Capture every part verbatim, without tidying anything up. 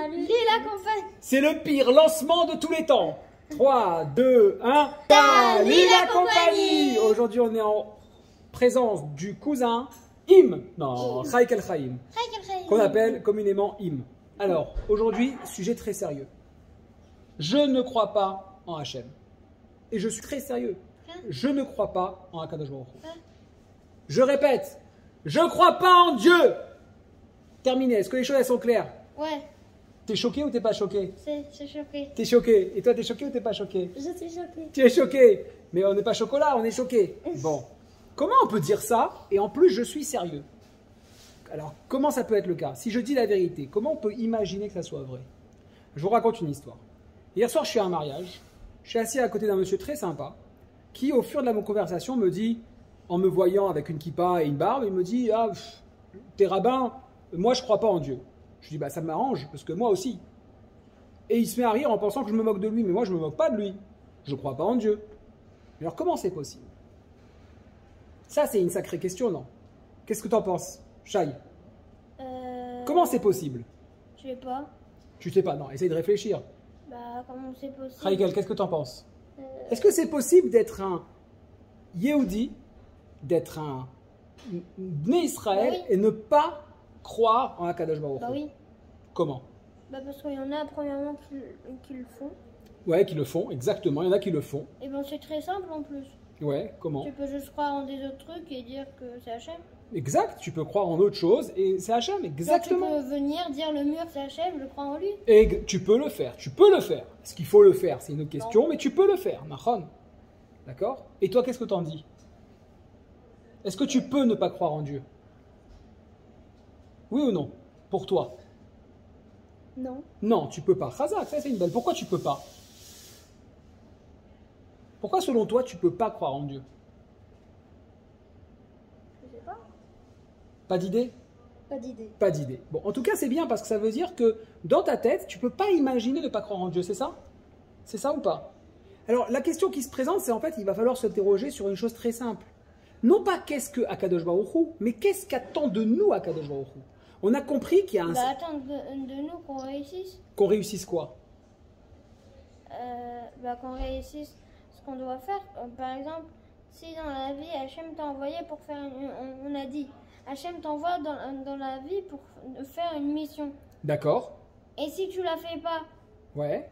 Lila Compagnie. C'est le pire lancement de tous les temps. trois, deux, un. Lila Compagnie. Aujourd'hui, on est en présence du cousin Im. Non, Chaik El Chaim. Qu'on appelle communément Im. Alors, aujourd'hui, sujet très sérieux. Je ne crois pas en Hachem. Et je suis très sérieux. Je ne crois pas en Akadosh Baruch Hu. Je répète, je ne crois pas en Dieu. Terminé. Est-ce que les choses elles sont claires? Ouais. T'es choqué ou t'es pas choqué? C'est choqué. T'es choqué. Et toi, t'es choqué ou t'es pas choqué? Je suis choqué. Tu es choqué. Mais on n'est pas chocolat, on est choqué. Bon. Comment on peut dire ça? Et en plus, je suis sérieux. Alors, comment ça peut être le cas? Si je dis la vérité, comment on peut imaginer que ça soit vrai? Je vous raconte une histoire. Hier soir, je suis à un mariage. Je suis assis à côté d'un monsieur très sympa qui, au fur de la conversation, me dit, en me voyant avec une kippa et une barbe, il me dit, ah, pff, t'es rabbin, moi je crois pas en Dieu. Je dis, bah ça m'arrange, parce que moi aussi. Et il se met à rire en pensant que je me moque de lui, mais moi je me moque pas de lui. Je crois pas en Dieu. Alors comment c'est possible? Ça c'est une sacrée question, non? Qu'est-ce que t'en penses, Shai? Euh... Comment c'est possible? Je sais pas. Tu sais pas, non, essaye de réfléchir. Bah comment c'est possible? Chaïkel, qu'est-ce que t'en penses? euh... Est-ce que c'est possible d'être un Yehudi, d'être un Bnei Israël, bah oui. et ne pas croire en Akadosh Baruch Hu? Bah oui. Comment? Bah parce qu'il y en a premièrement qui, qui le font. Ouais, qui le font, exactement, il y en a qui le font. Et ben c'est très simple en plus. Ouais, comment? Tu peux juste croire en des autres trucs et dire que c'est Hachem. Exact, tu peux croire en autre chose et c'est Hachem, exactement. Genre, tu peux venir dire le mur c'est Hachem, je crois en lui. Et tu peux le faire, tu peux le faire. Est-ce qu'il faut le faire? C'est une autre question, non. Mais tu peux le faire, Nachon. D'accord? Et toi, qu'est-ce que t'en dis? Est-ce que tu peux ne pas croire en Dieu? Oui ou non? Pour toi? Non. Non, tu peux pas. Chazak, ça c'est une bonne. Pourquoi tu peux pas? Pourquoi selon toi tu peux pas croire en Dieu? Je sais pas. Pas d'idée? Pas d'idée. Pas d'idée. Bon, en tout cas c'est bien parce que ça veut dire que dans ta tête tu peux pas imaginer de pas croire en Dieu, c'est ça? C'est ça ou pas? Alors la question qui se présente, c'est en fait il va falloir s'interroger sur une chose très simple. Non pas qu'est-ce que Akadosh Baruch Hu, mais qu'est-ce qu'attend de nous Akadosh Baruch Hu. On a compris qu'il y a un... Bah attends, de, de nous qu'on réussisse. Qu'on réussisse quoi? euh, Bah qu'on réussisse ce qu'on doit faire. Euh, par exemple, si dans la vie, Hachem t'a envoyé pour faire une... On, on a dit, Hachem t'envoie dans, dans la vie pour faire une mission. D'accord. Et si tu la fais pas, Ouais.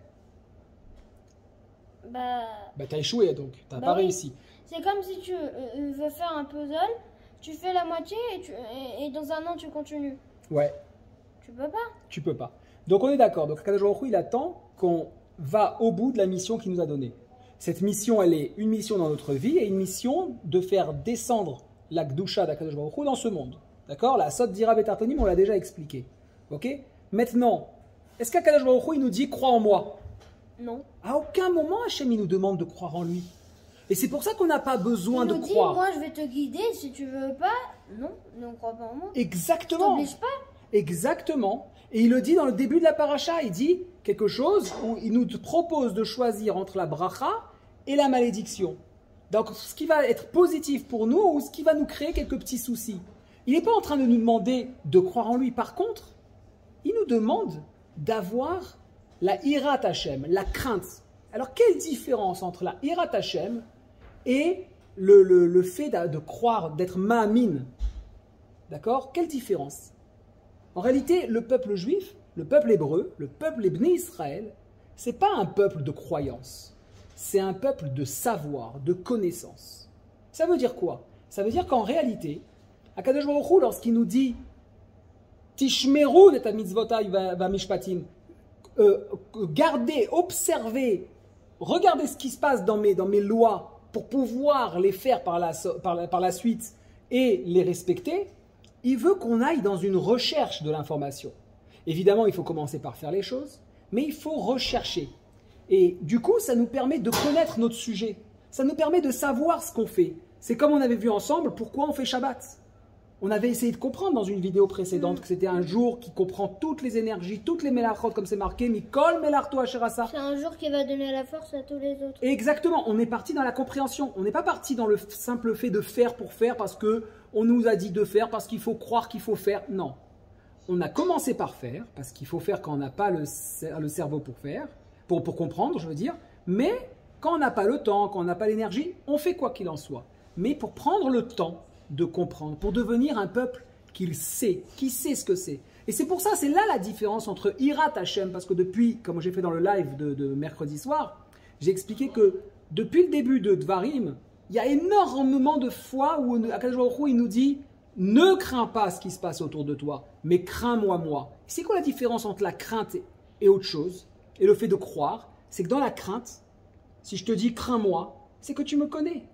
bah... Bah t'as échoué donc, t'as bah pas oui. réussi. C'est comme si tu euh, veux faire un puzzle, tu fais la moitié et, tu, et, et dans un an tu continues. Ouais. Tu peux pas. Tu peux pas. Donc on est d'accord. Donc Akadosh Baruch Hu, il attend qu'on va au bout de la mission qu'il nous a donnée. Cette mission, elle est une mission dans notre vie et une mission de faire descendre la Gdusha d'Akadosh Baruch Hu dans ce monde. D'accord? La Sot d'Ira Betartonim, on l'a déjà expliqué. Ok? Maintenant, est-ce qu'Akadosh Baruch Hu, il nous dit crois en moi? Non. À aucun moment, Hachem, il nous demande de croire en lui. Et c'est pour ça qu'on n'a pas besoin il de nous croire. dit, moi je vais te guider, si tu veux pas, non, ne crois pas en moi. Exactement. Je t'oblige pas. Exactement. Et il le dit dans le début de la paracha, il dit quelque chose où il nous propose de choisir entre la bracha et la malédiction. Donc ce qui va être positif pour nous ou ce qui va nous créer quelques petits soucis. Il n'est pas en train de nous demander de croire en lui. Par contre, il nous demande d'avoir la hirat Hashem, la crainte. Alors quelle différence entre la hirat Hashem et le, le, le fait de, de croire, d'être ma'amin? D'accord? Quelle différence? En réalité, le peuple juif, le peuple hébreu, le peuple Bnei Israël, c'est pas un peuple de croyance. C'est un peuple de savoir, de connaissance. Ça veut dire quoi? Ça veut dire qu'en réalité, Akadosh Baruch Hu, lorsqu'il nous dit Tishmeru et mitzvotai va mishpatim, gardez, observez, regardez ce qui se passe dans mes, dans mes lois pour pouvoir les faire par la, par la, par la suite et les respecter. Il veut qu'on aille dans une recherche de l'information. Évidemment, il faut commencer par faire les choses, mais il faut rechercher. Et du coup, ça nous permet de connaître notre sujet. Ça nous permet de savoir ce qu'on fait. C'est comme on avait vu ensemble, pourquoi on fait Shabbat. On avait essayé de comprendre dans une vidéo précédente mmh. que c'était un jour qui comprend toutes les énergies, toutes les melachot, comme c'est marqué, Mikol melarto asherasa. C'est un jour qui va donner la force à tous les autres. Exactement, on est parti dans la compréhension. On n'est pas parti dans le simple fait de faire pour faire parce que on nous a dit de faire, parce qu'il faut croire qu'il faut faire. Non. on a commencé par faire, parce qu'il faut faire quand on n'a pas le, le cerveau pour faire, pour, pour comprendre, je veux dire, mais quand on n'a pas le temps, quand on n'a pas l'énergie, on fait quoi qu'il en soit. Mais pour prendre le temps de comprendre, pour devenir un peuple qui sait, qui sait ce que c'est. Et c'est pour ça, c'est là la différence entre Hirat Hashem, parce que depuis, comme j'ai fait dans le live de, de mercredi soir, j'ai expliqué que depuis le début de Dvarim, il y a énormément de fois où Akadosh Baruch Hu, il nous dit « Ne crains pas ce qui se passe autour de toi, mais crains-moi moi ». C'est quoi la différence entre la crainte et, et autre chose, et le fait de croire? C'est que dans la crainte, si je te dis « Crains-moi », c'est que tu me connais.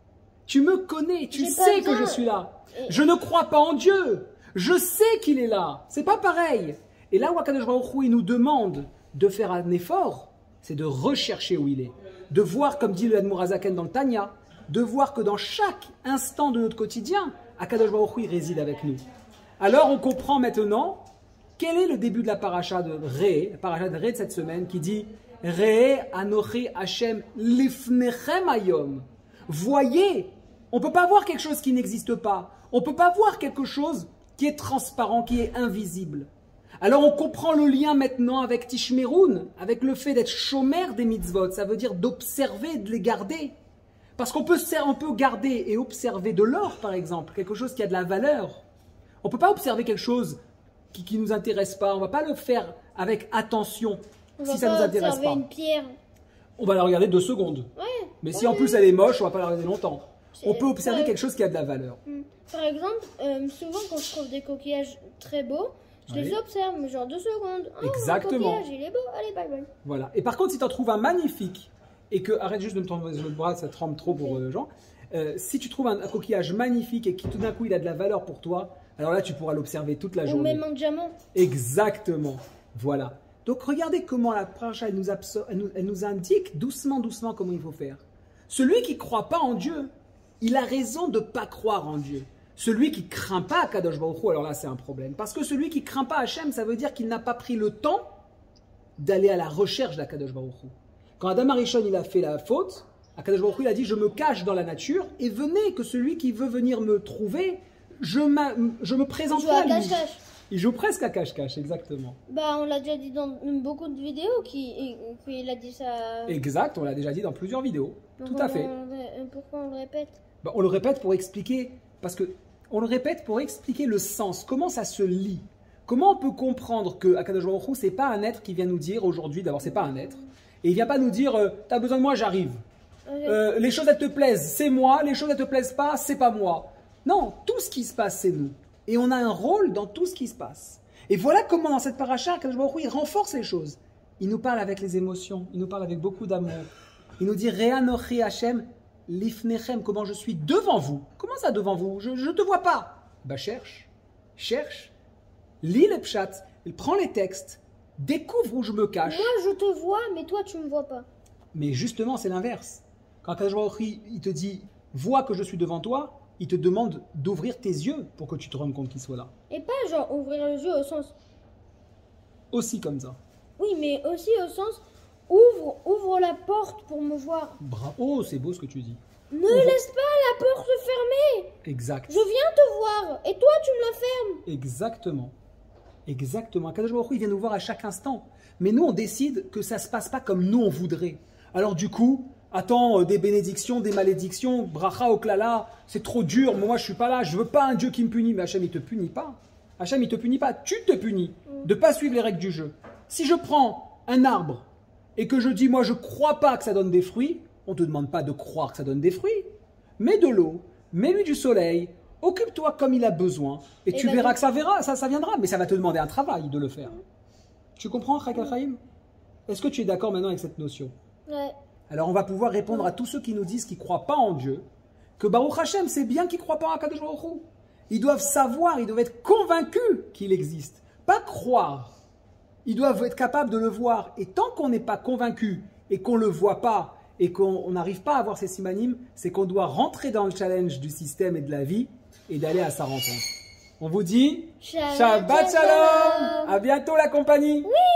Tu me connais, tu sais que je suis là. Je ne crois pas en Dieu. Je sais qu'il est là. C'est pas pareil. Et là où Akadosh Baruch Hu, il nous demande de faire un effort, c'est de rechercher où il est. De voir, comme dit le Admour Hazaken dans le Tanya, de voir que dans chaque instant de notre quotidien, Akadosh Baruch Hu, il réside avec nous. Alors on comprend maintenant quel est le début de la paracha de Ré, la paracha de Ré de cette semaine, qui dit Ré Anochi Hashem lifnechem hayom. Voyez, on ne peut pas voir quelque chose qui n'existe pas. On ne peut pas voir quelque chose qui est transparent, qui est invisible. Alors on comprend le lien maintenant avec Tishmeroun, avec le fait d'être chômeur des mitzvot. Ça veut dire d'observer et de les garder. Parce qu'on peut, on peut garder et observer de l'or, par exemple, quelque chose qui a de la valeur. On ne peut pas observer quelque chose qui ne nous intéresse pas. On ne va pas le faire avec attention on si ça ne nous intéresse pas. Une pierre. On va la regarder deux secondes. Ouais, Mais ouais, si en plus elle est moche, on ne va pas la regarder longtemps. On peut observer ouais. quelque chose qui a de la valeur. Par exemple, euh, souvent quand je trouve des coquillages très beaux, je Oui. les observe, mais genre deux secondes. Oh, Exactement. Le coquillage, il est beau, allez, bye bye. Voilà. Et par contre, si tu en trouves un magnifique, et que, arrête juste de me tendre le bras, ça tremble trop pour les gens, euh, si tu trouves un, un coquillage magnifique et qui tout d'un coup il a de la valeur pour toi, alors là tu pourras l'observer toute la Ou journée. même un diamant. Exactement. Voilà. Donc regardez comment la paracha elle nous, elle nous, elle nous indique doucement, doucement comment il faut faire. Celui qui ne croit pas en Dieu, il a raison de ne pas croire en Dieu. Celui qui ne craint pas Kadosh Baruch Hu, alors là c'est un problème. Parce que celui qui ne craint pas Hachem, ça veut dire qu'il n'a pas pris le temps d'aller à la recherche d'Akadosh Baruch Hu. Quand Adam Arishon il a fait la faute, Akadosh Baruch Hu il a dit je me cache dans la nature et venez que celui qui veut venir me trouver, je, je me présenterai à lui. Cache-cache. Il joue presque à cache-cache, exactement. Bah on l'a déjà dit dans beaucoup de vidéos qui, qu'il a dit ça. Exact, on l'a déjà dit dans plusieurs vidéos. Donc Tout à fait. On, pourquoi on le répète? Bah, on le répète pour expliquer, parce que on le répète pour expliquer le sens, comment ça se lie. Comment on peut comprendre que Akadosh Baruch Hu, c'est pas un être qui vient nous dire aujourd'hui, d'abord c'est pas un être, et il vient pas nous dire euh, t'as besoin de moi, j'arrive. Okay. Euh, les choses elles te plaisent, c'est moi, les choses elles te plaisent pas, c'est pas moi. Non, tout ce qui se passe c'est nous. Et on a un rôle dans tout ce qui se passe. Et voilà comment dans cette paracha, Akadosh Baruch Hu, il renforce les choses. Il nous parle avec les émotions, il nous parle avec beaucoup d'amour. Il nous dit Re'anochi Hashem lifnechem, comment je suis devant vous. Comment ça devant vous? Je ne te vois pas. Bah cherche, cherche, lis le pshat, prends les textes, découvre où je me cache. Moi je te vois, mais toi tu me vois pas. Mais justement c'est l'inverse. Quand Akadosh Baruch Hu, il te dit vois que je suis devant toi, il te demande d'ouvrir tes yeux pour que tu te rendes compte qu'il soit là. Et pas genre ouvrir les yeux au sens... Aussi comme ça. Oui, mais aussi au sens ouvre, ouvre la porte pour me voir. Bravo, c'est beau ce que tu dis. Ne Ouvre. laisse pas la porte fermée. Exact. Je viens te voir et toi tu me la fermes. Exactement. Exactement. Akadosh Baruch Hu, il vient nous voir à chaque instant. Mais nous, on décide que ça ne se passe pas comme nous, on voudrait. Alors du coup, attends, euh, des bénédictions, des malédictions, bracha oklala, c'est trop dur, moi je suis pas là, je veux pas un Dieu qui me punit. Mais Hachem, il te punit pas. Hachem, il te punit pas, tu te punis de ne pas suivre les règles du jeu. Si je prends un arbre et que je dis, moi je crois pas que ça donne des fruits, on ne te demande pas de croire que ça donne des fruits. Mets de l'eau, mets-lui du soleil, occupe-toi comme il a besoin, et, et tu verras je... que ça, verra, ça, ça viendra, mais ça va te demander un travail de le faire. Mmh. Tu comprends, Chak Chaim? Est-ce que tu es d'accord maintenant avec cette notion? Ouais. Alors on va pouvoir répondre à tous ceux qui nous disent qu'ils ne croient pas en Dieu, que Baruch Hashem, c'est bien qu'ils ne croient pas en Akadosh Baruch Hu. Ils doivent savoir, ils doivent être convaincus qu'il existe, pas croire. Ils doivent être capables de le voir. Et tant qu'on n'est pas convaincu et qu'on ne le voit pas et qu'on n'arrive pas à avoir ces simanim, c'est qu'on doit rentrer dans le challenge du système et de la vie et d'aller à sa rencontre. On vous dit Shabbat Shabbat Shalom. À bientôt la compagnie. Oui.